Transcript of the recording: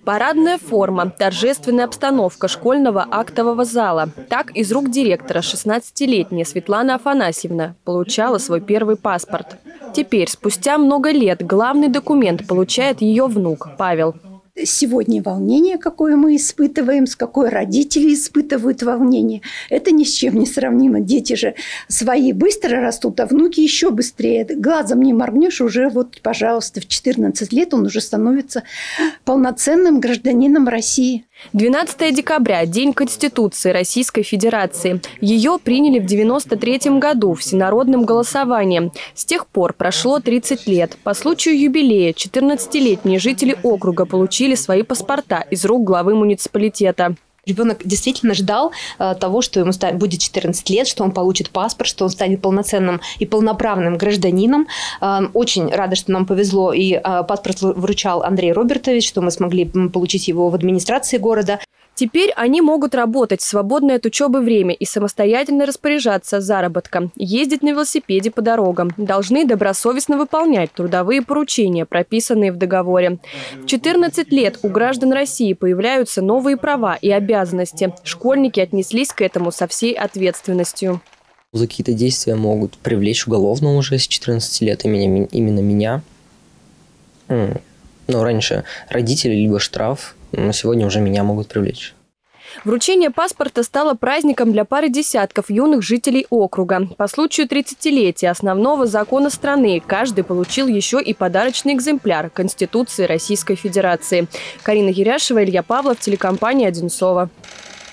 Парадная форма, торжественная обстановка школьного актового зала. Так из рук директора 16-летняя Светлана Афанасьевна получала свой первый паспорт. Теперь, спустя много лет, главный документ получает ее внук Павел. Сегодня волнение, какое мы испытываем, с какой родители испытывают волнение, это ни с чем не сравнимо. Дети же свои быстро растут, а внуки еще быстрее. Глазом не моргнешь, уже вот, пожалуйста, в 14 лет он уже становится полноценным гражданином России. 12 декабря – День Конституции Российской Федерации. Ее приняли в 1993 году всенародным голосованием. С тех пор прошло 30 лет. По случаю юбилея 14-летние жители округа получили свои паспорта из рук главы муниципалитета. Ребенок действительно ждал того, что ему будет 14 лет, что он получит паспорт, что он станет полноценным и полноправным гражданином. Очень рада, что нам повезло, и паспорт вручал Андрей Робертович, что мы смогли получить его в администрации города. Теперь они могут работать в свободное от учебы время и самостоятельно распоряжаться заработком, ездить на велосипеде по дорогам, должны добросовестно выполнять трудовые поручения, прописанные в договоре. В 14 лет у граждан России появляются новые права и обязанности. Школьники отнеслись к этому со всей ответственностью. За какие-то действия могут привлечь уголовно уже с 14 лет именно меня. Но раньше родители либо штраф, но сегодня уже меня могут привлечь. Вручение паспорта стало праздником для пары десятков юных жителей округа. По случаю 30-летия основного закона страны каждый получил еще и подарочный экземпляр Конституции Российской Федерации. Карина Еряшева, Илья Павлов, телекомпания «Одинцово».